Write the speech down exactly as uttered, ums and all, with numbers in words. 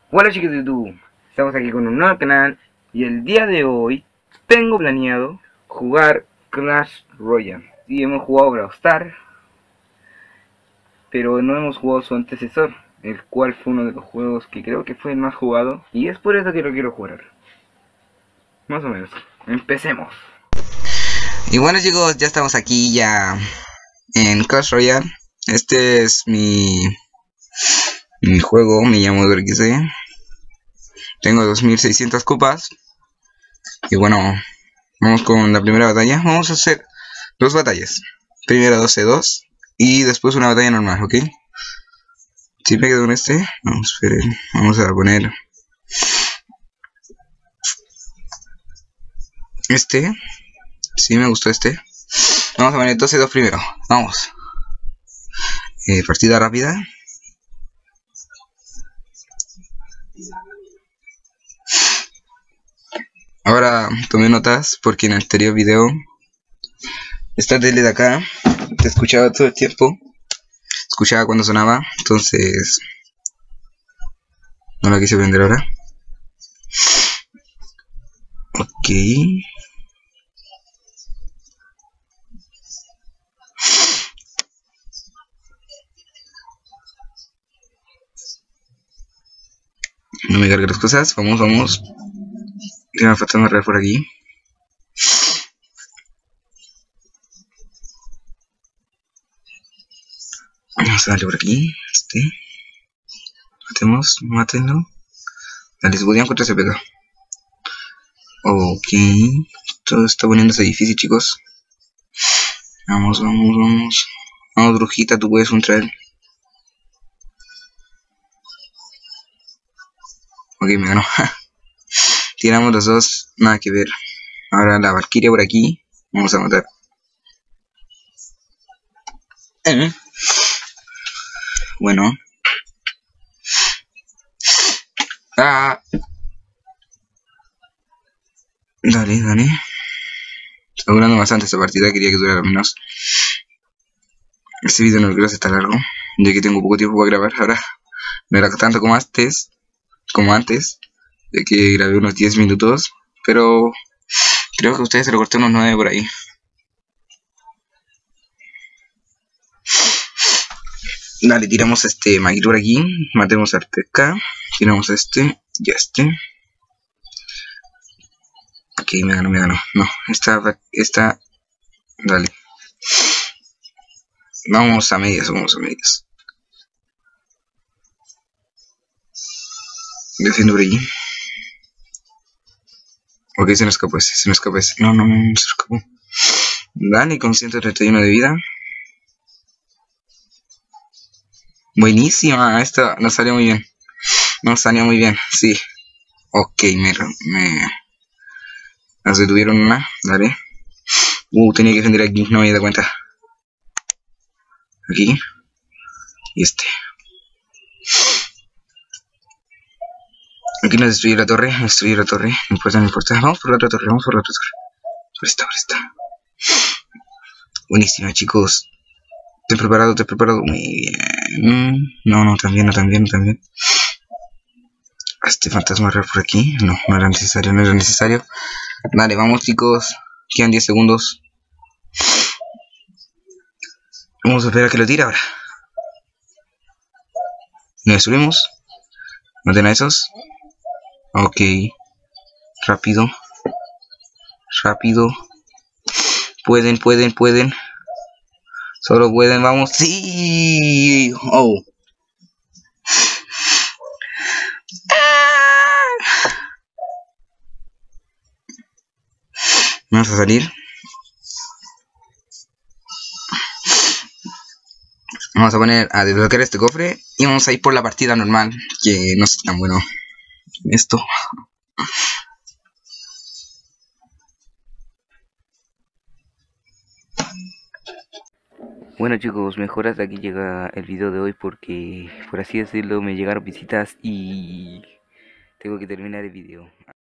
Hola chicos de YouTube, estamos aquí con un nuevo canal y el día de hoy tengo planeado jugar Clash Royale. Sí, hemos jugado Brawl Stars, pero no hemos jugado su antecesor, el cual fue uno de los juegos que creo que fue el más jugado y es por eso que lo quiero jugar. Más o menos. Empecemos. Y bueno chicos, ya estamos aquí ya en Clash Royale. Este es mi, mi juego, me llamo Dorkise. Tengo dos mil seiscientas copas. Y bueno, vamos con la primera batalla. Vamos a hacer dos batallas. Primero doce dos y después una batalla normal, ¿ok? Si me quedo con este, vamos, esperen, vamos a poner este. Si me gustó este. Vamos a poner doce dos primero. Vamos. Eh, partida rápida. Ahora tomé notas porque en el anterior video esta tele de acá te escuchaba todo el tiempo. Escuchaba cuando sonaba, entonces no la quise prender ahora. Ok. No me cargue las cosas, vamos, vamos. Ya me falta amarrar por aquí. Vamos a darle por aquí. Este. Matemos, mátenlo. Dale, se podía encontrar ese pega. Ok. Todo está poniéndose difícil, chicos. Vamos, vamos, vamos. Vamos, brujita, tú puedes contra él. Ok, me ganó. Tiramos los dos, nada que ver. Ahora la Valkyria por aquí. Vamos a matar. Eh. Bueno. Ah. Dale, dale. Está durando bastante esta partida, quería que durara menos. Este video no lo quiero hacer tan largo, ya que tengo poco tiempo para grabar. Ahora no era tanto como antes, como antes, ya que grabé unos diez minutos, pero creo que a ustedes se lo corté unos nueve por ahí. Dale, tiramos este Maguire por aquí, matemos al P K, tiramos este y este. Ok, me ganó, me ganó. No, esta, esta, dale. Vamos a medias, vamos a medias. Defiendo por allí. Ok, se nos escapó ese, se nos escapó ese. No, no, no, no se escapó. Dale, con ciento treinta y uno de vida. Buenísima, esta nos salió muy bien. Nos salió muy bien, sí. Ok, me, me nos detuvieron una, dale. Uh, tenía que defender aquí, no me había dado cuenta. Aquí. Y este. Aquí nos destruyó la torre, nos destruyó la torre. No importa, no importa. Vamos por la otra torre, vamos por la otra torre. Por esta, por esta. Buenísima, chicos. Estoy preparado, estoy preparado. Muy bien. No, no, también, no, también, no, también. Este fantasma real por aquí. No, no era necesario, no era necesario. Dale, vamos, chicos. Quedan diez segundos. Vamos a esperar a que lo tire ahora. Nos subimos. Maten a esos. Ok. Rápido. Rápido. Pueden, pueden, pueden. Solo pueden, vamos. ¡Sí! ¡Oh! Vamos a salir. Vamos a poner a desbloquear este cofre y vamos a ir por la partida normal, que no es tan bueno esto. Bueno chicos, mejor hasta aquí llega el video de hoy porque, por así decirlo, me llegaron visitas y tengo que terminar el video.